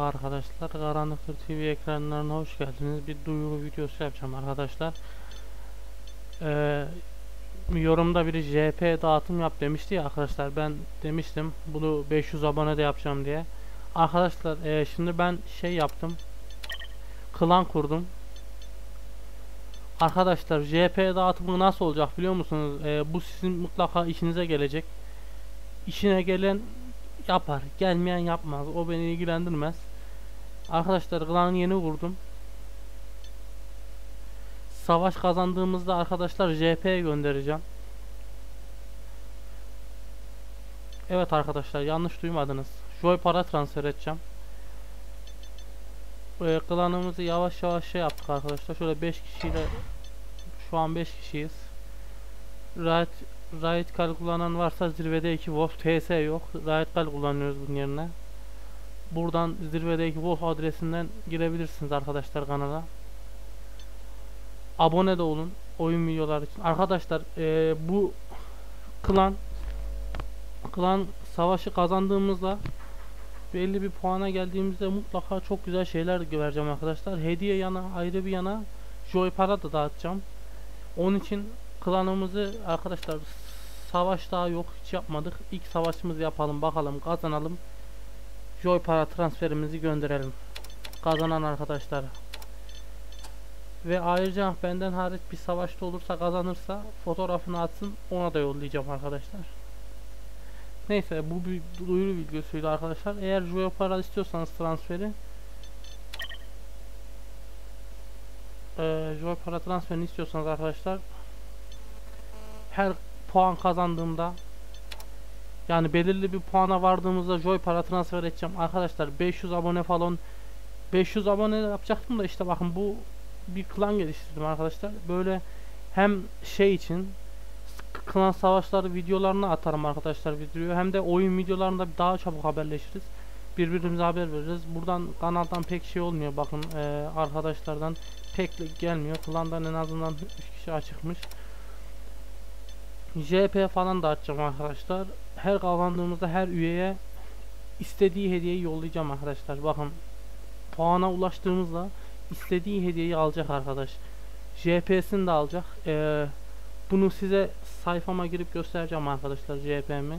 Merhaba arkadaşlar, Karanlıktır TV ekranlarına hoş geldiniz. Bir duyuru videosu yapacağım arkadaşlar. Ee, Yorumda biri JP dağıtım yap demişti ya arkadaşlar. Ben demiştim bunu 500 abone de yapacağım diye. Arkadaşlar şimdi ben şey yaptım. Klan kurdum. Arkadaşlar JP dağıtımı nasıl olacak biliyor musunuz? Bu sizin mutlaka işinize gelecek. İşine gelen yapar, gelmeyen yapmaz. O beni ilgilendirmez. Arkadaşlar klanı yeni kurdum. Savaş kazandığımızda arkadaşlar JP'ye göndereceğim. Evet arkadaşlar, yanlış duymadınız. Joy para transfer edeceğim. Klanımızı yavaş yavaş şey yaptık arkadaşlar. Şöyle 5 kişiyle şu an 5 kişiyiz. Riot Call kullanan varsa zirvedeki Wolf TS yok. Riot Call kullanıyoruz bunun yerine. Buradan zirvedeki Wolf adresinden girebilirsiniz arkadaşlar kanala. Abone de olun oyun videoları için. Arkadaşlar bu klan savaşı kazandığımızda belli bir puana geldiğimizde mutlaka çok güzel şeyler vereceğim arkadaşlar. Hediye yana ayrı bir yana joy para da dağıtacağım. Onun için klanımızı arkadaşlar, savaş daha yok, hiç yapmadık. İlk savaşımızı yapalım bakalım, kazanalım. Joy para transferimizi gönderelim kazanan arkadaşlara. Ve ayrıca benden hariç bir savaşta olursa, kazanırsa fotoğrafını atsın, ona da yollayacağım arkadaşlar. Neyse, bu bir duyuru videosuydu arkadaşlar. Eğer Joy para istiyorsanız transferi, Joy para transferini istiyorsanız arkadaşlar, her puan kazandığımda, yani belirli bir puana vardığımızda Joy para transfer edeceğim arkadaşlar. 500 abone falan, 500 abone yapacaktım da işte bakın, bu bir klan geliştirdim arkadaşlar. Böyle hem şey için klan savaşları videolarını atarım arkadaşlar videoyu, hem de oyun videolarında daha çabuk haberleşiriz. Birbirimize haber veririz. Buradan kanaldan pek şey olmuyor. Bakın arkadaşlardan pek gelmiyor. Klandan en azından 3 kişi açıkmış. JP falan da açacağım arkadaşlar. Her kazandığımızda her üyeye istediği hediyeyi yollayacağım arkadaşlar. Bakın, puana ulaştığımızda istediği hediyeyi alacak arkadaş. JP'sini de alacak. Bunu size sayfama girip göstereceğim arkadaşlar, JP'mi.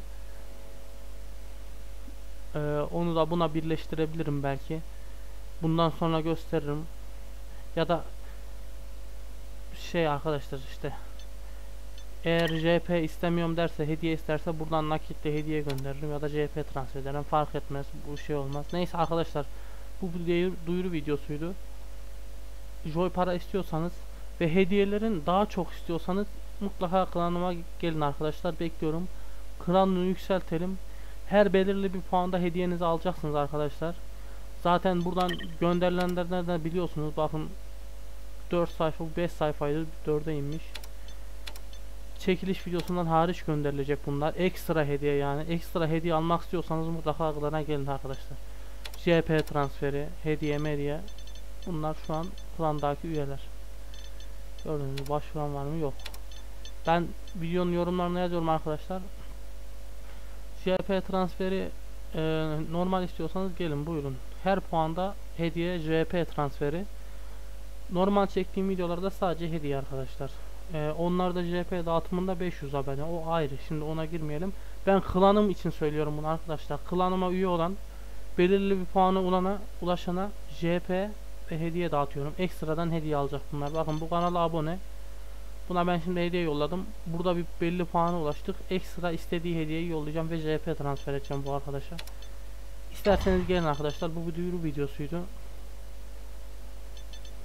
Onu da buna birleştirebilirim belki. Bundan sonra gösteririm. Ya da şey arkadaşlar, işte eğer JP istemiyorum derse, hediye isterse, buradan nakitle hediye gönderirim ya da JP transfer ederim, fark etmez, bu şey olmaz. Neyse arkadaşlar, bu duyuru videosuydu. Joy para istiyorsanız ve hediyelerin daha çok istiyorsanız mutlaka klanıma gelin arkadaşlar, bekliyorum. Klanını yükseltelim. Her belirli bir puanda hediyenizi alacaksınız arkadaşlar. Zaten buradan gönderilenlerden de biliyorsunuz. Bakın, 4 sayfa, 5 sayfaydı, 4'e inmiş. Çekiliş videosundan hariç gönderilecek bunlar. Ekstra hediye yani. Ekstra hediye almak istiyorsanız mutlaka klana gelin arkadaşlar. JP transferi, hediye mediye. Bunlar şu an klandaki üyeler. Gördüğünüz gibi başvuran var mı? Yok. Ben videonun yorumlarına yazıyorum arkadaşlar. JP transferi normal istiyorsanız gelin, buyurun. Her puanda hediye JP transferi. Normal çektiğim videolarda sadece hediye arkadaşlar. Onlarda JP dağıtımında 500 abone, o ayrı. Şimdi ona girmeyelim. Ben klanım için söylüyorum bunu arkadaşlar. Klanıma üye olan, belirli bir puana ulaşana JP ve hediye dağıtıyorum. Ekstradan hediye alacak bunlar. Bakın, bu kanala abone. Buna ben şimdi hediye yolladım. Burada bir belli puana ulaştık. Ekstra istediği hediyeyi yollayacağım ve JP transfer edeceğim bu arkadaşa. İsterseniz gelin arkadaşlar. Bu bir duyuru videosuydu.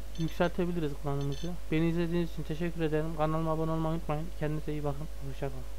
Yükseltebiliriz klanımızı. Beni izlediğiniz için teşekkür ederim. Kanalıma abone olmayı unutmayın. Kendinize iyi bakın. Hoşçakalın.